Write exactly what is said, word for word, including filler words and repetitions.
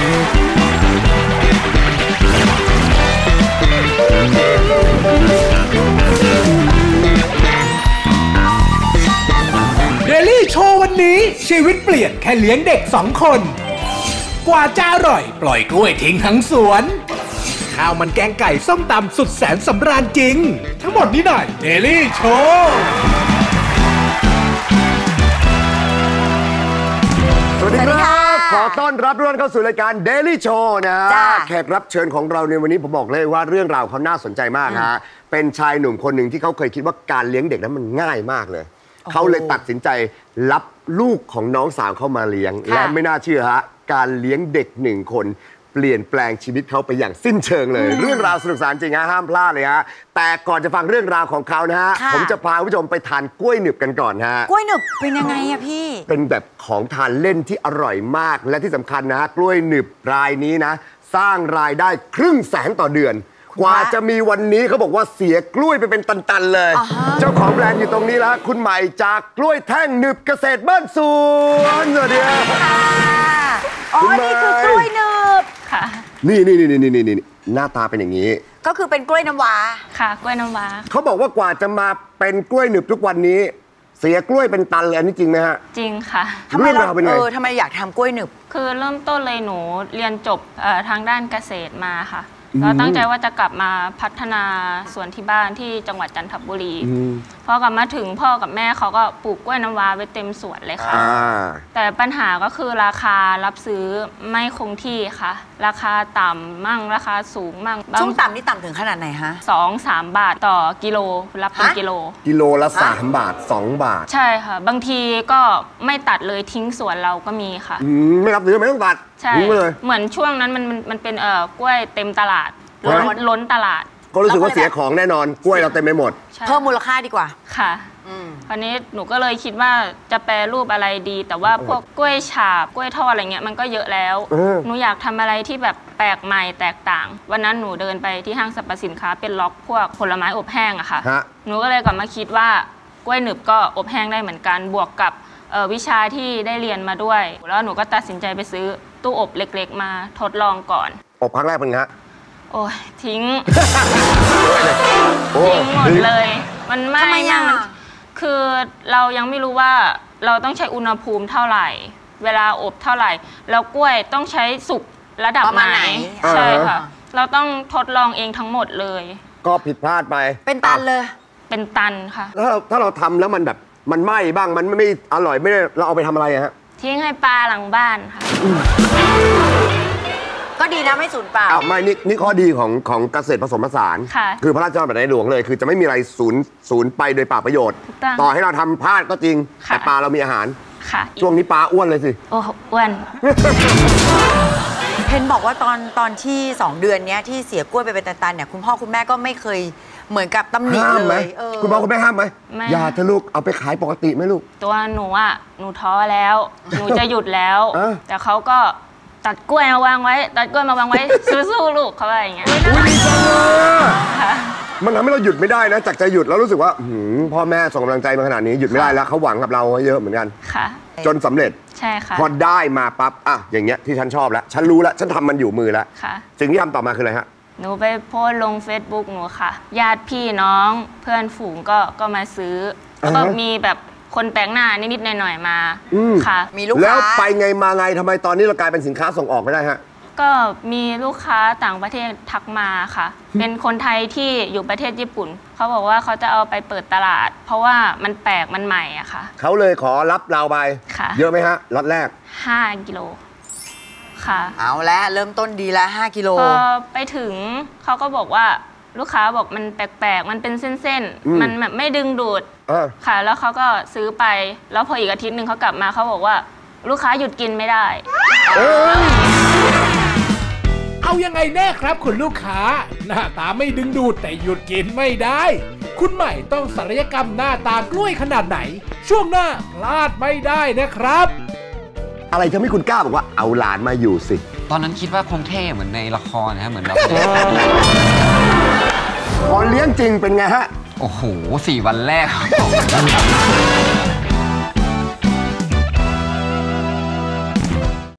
เดลี่โชว์วันนี้ชีวิตเปลี่ยนแค่เลี้ยงเด็กสองคนกว่าจะอร่อยปล่อยกล้วยทิ้งทั้งสวนข้าวมันแกงไก่ส้มตำสุดแสนสำราญจริงทั้งหมดนี้หน่อยเดลี่โชว์สวัสดีครับขอต้อนรับทุกท่านเข้าสู่รายการ Daily Show นะฮะแขกรับเชิญของเราในวันนี้ผมบอกเลยว่าเรื่องราวเขาน่าสนใจมากฮะเป็นชายหนุ่มคนหนึ่งที่เขาเคยคิดว่าการเลี้ยงเด็กนั้นมันง่ายมากเลยเขาเลยตัดสินใจรับลูกของน้องสาวเข้ามาเลี้ยงและไม่น่าเชื่อฮะการเลี้ยงเด็กหนึ่งคนเปลี่ยนแปลงชีวิตเขาไปอย่างสิ้นเชิงเลยเรื่องราวสนุกสนานจริงฮะห้ามพลาดเลยฮะแต่ก่อนจะฟังเรื่องราวของเขานะฮะผมจะพาคุณผู้ชมไปทานกล้วยหนึบกันก่อนฮะกล้วยหนึบเป็นยังไงอะพี่เป็นแบบของทานเล่นที่อร่อยมากและที่สำคัญนะฮะกล้วยหนึบรายนี้นะสร้างรายได้ครึ่งแสนต่อเดือนกว่าจะมีวันนี้เขาบอกว่าเสียกล้วยไปเป็นตันๆเลยเจ้าของแบรนด์อยู่ตรงนี้แล้วคุณใหม่จากกล้วยแท่งหนึบเกษตรบ้านสวนสวัสดีค่ะอ๋อนี่คือกล้วยหนึบค่ะนี่นี่นี่นี่นี่หน้าตาเป็นอย่างนี้ก็คือเป็นกล้วยน้ำว้าค่ะกล้วยน้ำว้าเขาบอกว่ากว่าจะมาเป็นกล้วยหนึบทุกวันนี้เสียกล้วยเป็นตันเลยอันนี้จริงไหมฮะจริงค่ะทำไมเราเออทำไมอยากทำกล้วยหนึบคือเริ่มต้นเลยหนูเรียนจบทางด้านเกษตรมาค่ะเราตั้งใจว่าจะกลับมาพัฒนาสวนที่บ้านที่จังหวัดจันทบุรีพอกลับมาถึงพ่อกับแม่เขาก็ปลูกกล้วยน้ำว้าไว้เต็มสวนเลยค่ะแต่ปัญหาก็คือราคารับซื้อไม่คงที่ค่ะราคาต่ำมั่งราคาสูงมั่งช่วงต่ำนี่ต่ำถึงขนาดไหนฮะสองสามบาทต่อกิโลรับเป็นกิโลกิโลละสามบาทสองบาทใช่ค่ะบางทีก็ไม่ตัดเลยทิ้งสวนเราก็มีค่ะไม่รับซื้อไม่ต้องตัดใช่เหมือนช่วงนั้นมันมันเป็นเอ่อกล้วยเต็มตลาดล้นตลาดก็รู้สึกว่าเสียของแน่นอนกล้วยเราเต็มไปหมดเพิ่มมูลค่าดีกว่าค่ะคราวนี้หนูก็เลยคิดว่าจะแปรรูปอะไรดีแต่ว่าพวกกล้วยฉาบกล้วยทอดอะไรเงี้ยมันก็เยอะแล้วหนูอยากทำอะไรที่แบบแปลกใหม่แตกต่างวันนั้นหนูเดินไปที่ห้างสรรพสินค้าเป็นล็อกพวกผลไม้อบแห้งอะค่ะหนูก็เลยกลับมาคิดว่ากล้วยหนึบก็อบแห้งได้เหมือนกันบวกกับวิชาที่ได้เรียนมาด้วยแล้วหนูก็ตัดสินใจไปซื้อตู้อบเล็กๆมาทดลองก่อนอบครั้งแรกเป็นไงโอ้ยทิ้งทิ้งหมดเลยมันไม่ยังคือเรายังไม่รู้ว่าเราต้องใช้อุณหภูมิเท่าไหร่เวลาอบเท่าไหร่แล้วกล้วยต้องใช้สุกระดับไหนใช่ค่ะเราต้องทดลองเองทั้งหมดเลยก็ผิดพลาดไปเป็นตันเลยเป็นตันค่ะถ้าถ้าเราทำแล้วมันแบบมันไหม้บ้างมันไม่อร่อยไม่ได้เราเอาไปทำอะไรฮะทิ้งให้ปลาหลังบ้านค่ะก็ดีนะไม่สูญเปล่าอ้าวไม่นี่นี่ข้อดีของของเกษตรผสมผสานคือพระราชบัญญัติในหลวงเลยคือจะไม่มีอะไรสูญสูญไปโดยเปล่าประโยชน์ต่อให้เราทำพลาดก็จริงแต่ปลาเรามีอาหารค่ะช่วงนี้ปลาอ้วนเลยสิโอ้อ้วนเห็นบอกว่าตอนตอนที่สองเดือนนี้ที่เสียกล้วยไปเป็นตันๆเนี่ยคุณพ่อคุณแม่ก็ไม่เคยเหมือนกับตำหนิเลยคุณพ่อคุณแม่ห้ามไหมอย่าเถอะลูกเอาไปขายปกติไหมลูกตัวหนูอ่ะหนูท้อแล้วหนูจะหยุดแล้วแต่เขาก็ตัดกล้วยมาวางไว้ตัดกล้วยมาวางไว้สู้ๆลูกเขาอะไรอย่างเงี้ยมันทำให้เราหยุดไม่ได้นะจากจะหยุดแล้วรู้สึกว่าพ่อแม่ส่งกำลังใจมาขนาดนี้หยุดไม่ได้แล้วเขาหวังกับเราเยอะเหมือนกันค่ะจนสำเร็จใช่ค่ะพอได้มาปั๊บอ่ะอย่างเงี้ยที่ฉันชอบแล้วฉันรู้แล้วฉันทำมันอยู่มือแล้วสิ่งที่ทำต่อมาคืออะไรฮะหนูไปโพสลง เฟซบุ๊ก หนูค่ะญาติพี่น้องเพื่อนฝูงก็ก็มาซื้อแล้วก็มีแบบคนแปลกหน้านิดๆหน่อยๆมาค่ะมีลูกค้าแล้วไปไงมาไงทำไมตอนนี้เรากลายเป็นสินค้าส่งออกไม่ได้ฮะก็มีลูกค้าต่างประเทศทักมาค่ะเป็นคนไทยที่อยู่ประเทศญี่ปุ่นเขาบอกว่าเขาจะเอาไปเปิดตลาดเพราะว่ามันแปลกมันใหม่อะค่ะเขาเลยขอรับเราไปเยอะไหมฮะล็อตแรกห้ากิโลค่ะเอาแล้วเริ่มต้นดีแล้วห้ากิโลพอไปถึงเขาก็บอกว่าลูกค้าบอกมันแปลกๆมันเป็นเส้นๆมันแบบไม่ดึงดูดค่ะแล้วเขาก็ซื้อไปแล้วพออีกอาทิตย์หนึ่งเขากลับมาเขาบอกว่าลูกค้าหยุดกินไม่ได้เอายังไงแน่ครับคุณลูกค้าหน้าตาไม่ดึงดูดแต่หยุดกินไม่ได้คุณใหม่ต้องศัลยกรรมหน้าตากล้วยขนาดไหนช่วงหน้าพลาดไม่ได้นะครับอะไรทำให้คุณกล้าบอกว่าเอาหลานมาอยู่สิตอนนั้นคิดว่าคงเท่เหมือนในละครนะฮะเหมือนเราพอเลี้ยงจริงเป็นไงฮะโอ้โหสี่วันแรกครับ